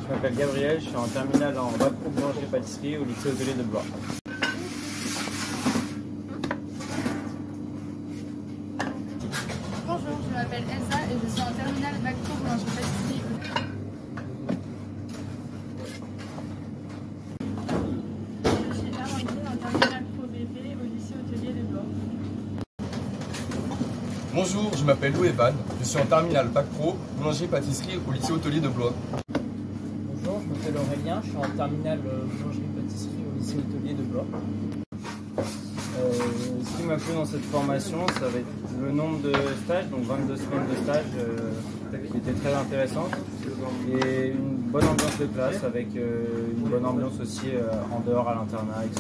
Je m'appelle Gabriel, je suis en terminale en bac pro boulangerie-pâtisserie au lycée hôtelier de Blois. Bonjour, je m'appelle Elsa et je suis en terminale bac pro boulangerie-pâtisserie. Je suis Amandine en terminale pro BP au lycée hôtelier de Blois. Bonjour, je m'appelle Lou Evan, je suis en terminale bac pro boulangerie-pâtisserie au lycée hôtelier de Blois. Bonjour, je m'appelle Aurélien, je suis en terminale boulangerie-pâtisserie au lycée hôtelier de Blois. Ce qui m'a plu dans cette formation, ça va être le nombre de stages, donc 22 semaines de stage qui était très intéressante, et une bonne ambiance de classe avec une bonne ambiance aussi en dehors à l'internat, etc.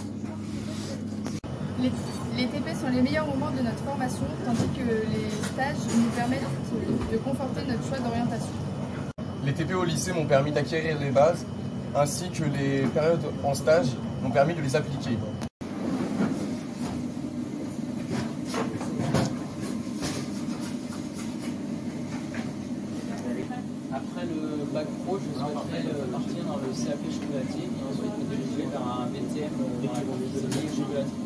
Les TP sont les meilleurs moments de notre formation, tandis que les stages nous permettent de conforter notre choix d'orientation. Les TP au lycée m'ont permis d'acquérir les bases, ainsi que les périodes en stage m'ont permis de les appliquer. Après le bac pro, je souhaiterais partir dans le CAP chocolatier et ensuite me diriger vers un BTM dans la confectionnerie chocolatier.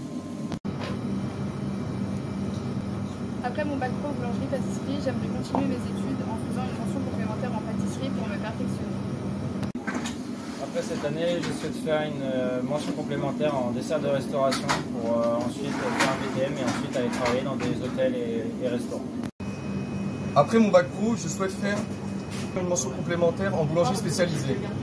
Après mon bac pro boulangerie-pâtisserie, j'aimerais continuer mes études en faisant une mention complémentaire en pâtisserie pour me perfectionner. Après cette année, je souhaite faire une mention complémentaire en dessert de restauration pour ensuite faire un BTM et ensuite aller travailler dans des hôtels et restaurants. Après mon bac pro, je souhaite faire une mention complémentaire en boulangerie spécialisée.